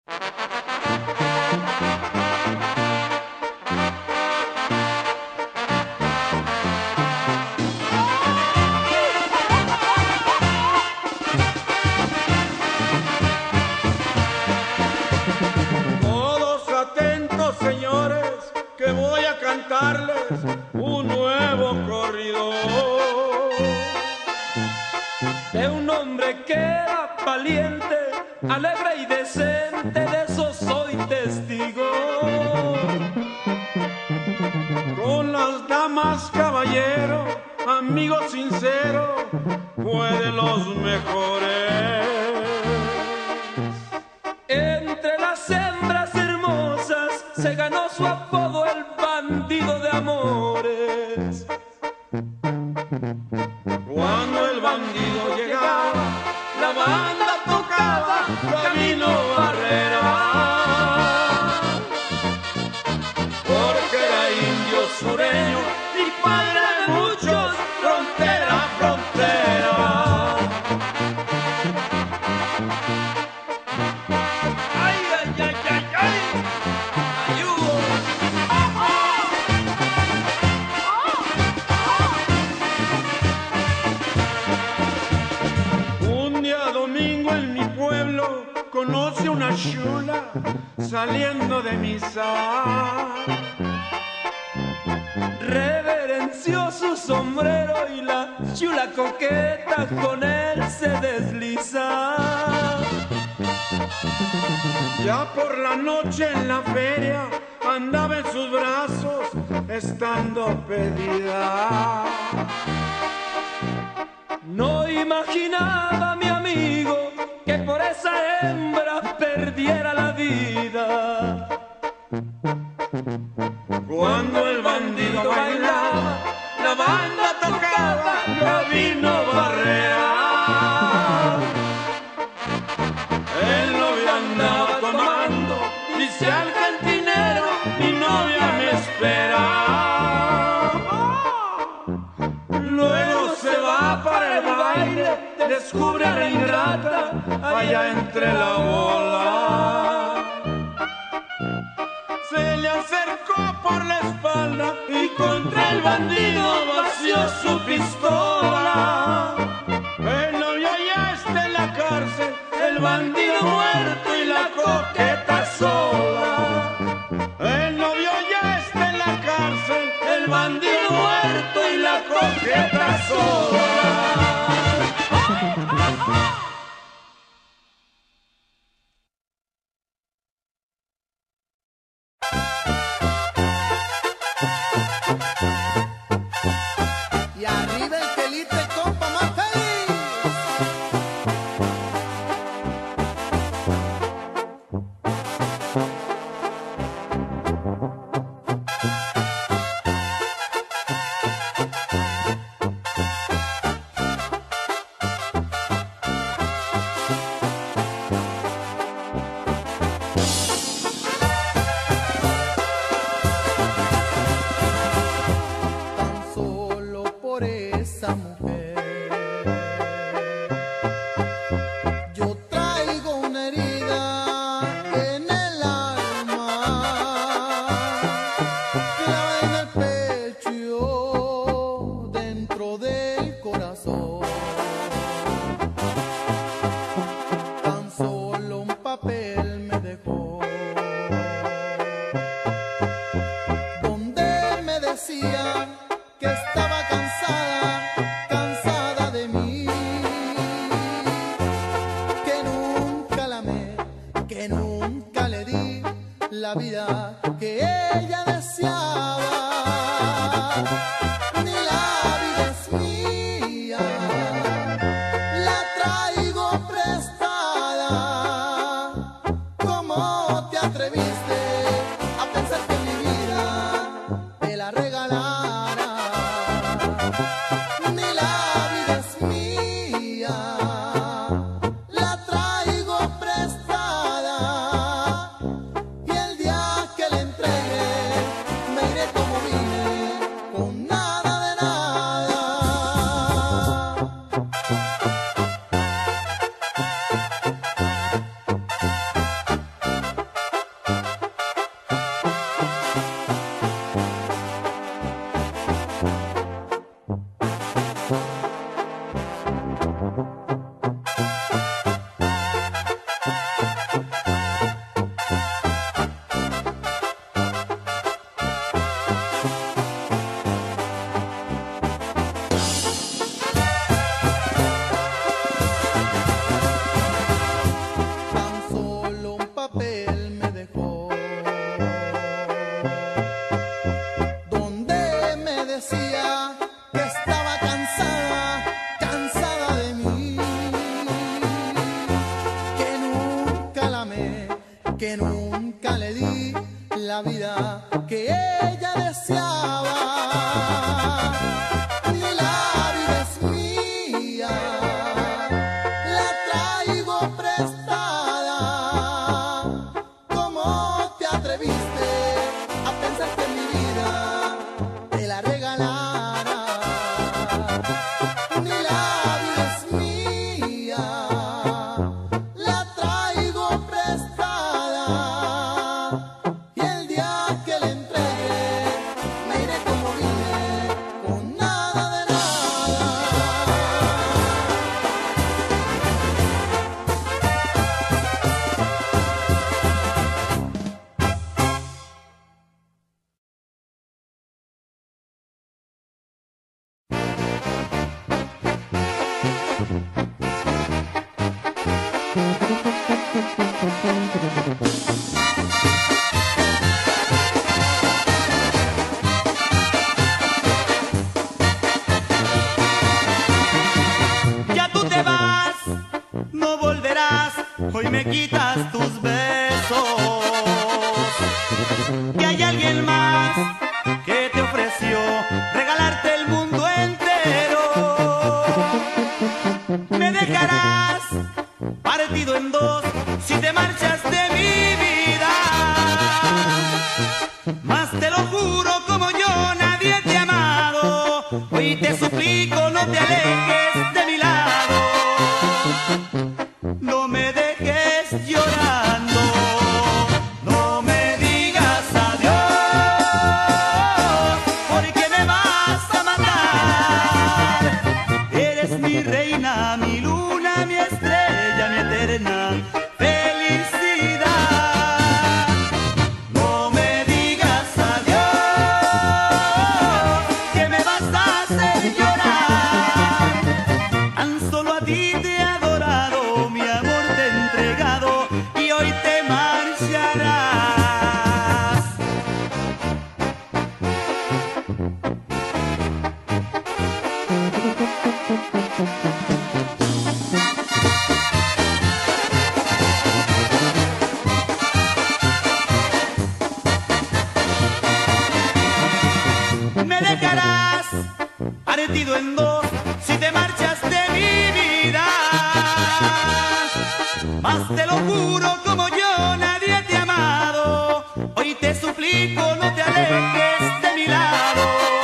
Todos atentos, señores, que voy a cantarles un nuevo corrido de un hombre que era valiente, alegre y decente, de eso soy testigo. Con las damas, caballero, amigo sincero, fue de los mejores. Entre las hembras hermosas se ganó su apodo el bandido de amores. Cuando el bandido llegaba, la banda tocaba Camino Barrera, porque era indio sureño y padre de muchos, frontera a frontera. ¡Ay, ay, ay, ay, ay! ¡Ayudo! Un día domingo en mi pueblo conoce una chula saliendo de misa. Reverenció su sombrero y la chula coqueta con él se desliza. Ya por la noche en la feria andaba en sus brazos estando pedida. No imaginaba mi amigo que por esa hembra perdiera la vida. Cuando el bandido bailaba, la banda tocaba Gabino Barrera. El novio andaba tomando, dice al cantinero, mi novia me espera. Luego se va para el baile, descubre a la ingrata allá entre la bola. Se le acercó por la espalda y contra el bandido vació su pistola. El novio ya está en la cárcel, el bandido muerto y la coqueta sola. El novio ya está en la cárcel, el bandido muerto y la coqueta sola. Y arriba el quelite, compa, más feliz. Tan solo por esa mujer yo traigo una herida en el alma, clavada en el pecho y yo dentro del corazón. Tan solo un papel me dejó donde me decía que estaba cansada, cansada de mí, que nunca la amé, que nunca le di la vida que ella deseaba. Ni la vida es mía, la traigo prestada. ¿Cómo te atreviste a pensar que mi vida te la regalara? Ni la vida es mía, la traigo prestada. Y el día que le entregue que nunca le di la vida que ella deseaba. Ni la vida es mía, la traigo prestada. ¿Cómo te atreviste a pensar que mi vida te la regalara? Ni la vida es mía, la traigo prestada. Y el día que le entregue, me iré como vine, con nada de nada. Ya tú te vas, no volverás, hoy me quitas tus besos. Que hay alguien más que te ofreció regalarte el mundo entero. Me dejarás partido en dos si te marchas de mi vida. Mas te lo juro, como yo nadie te ha amado. Hoy te suplico, no te alejes de mi lado. No me dejes llorando. No me digas adiós, porque me vas a matar. Eres mi reina, mi luna, mi estrella, mi eterna felicidad. No me digas adiós, que me vas a hacer llorar. Tan solo a ti te he adorado, mi amor te he entregado, y hoy te marcharás. Me dejarás partido en dos si te marchas de mi vida. Mas te lo juro, como yo nadie te ha amado. Hoy te suplico, no te alejes de mi lado.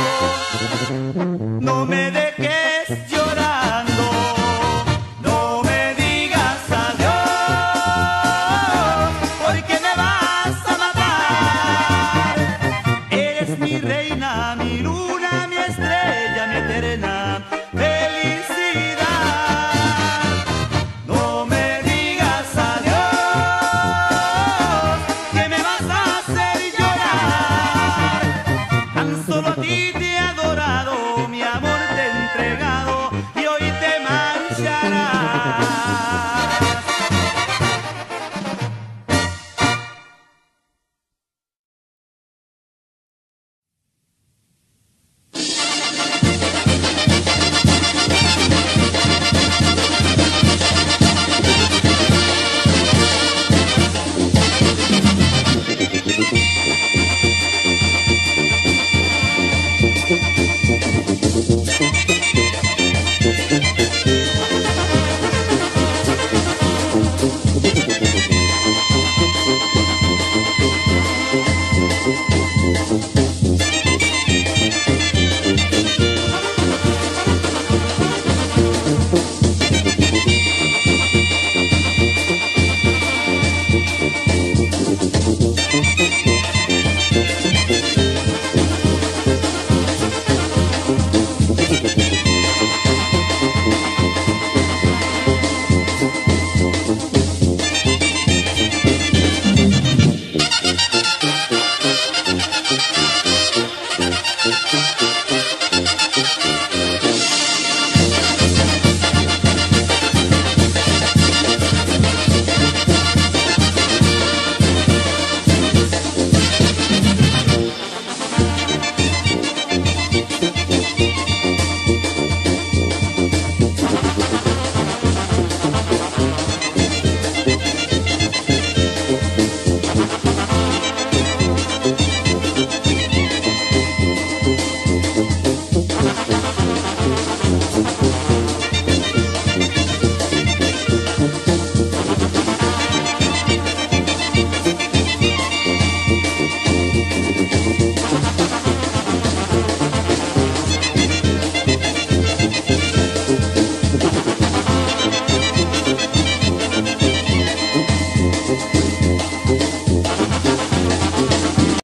No me dejes llorando. No me digas adiós, porque me vas a matar. Eres mi reina, mi luna, mi estrella, mi eterna felicidad. No me digas adiós, que me vas a hacer llorar. Tan solo a ti te he adorado, mi amor te he entregado, y hoy te marcharás.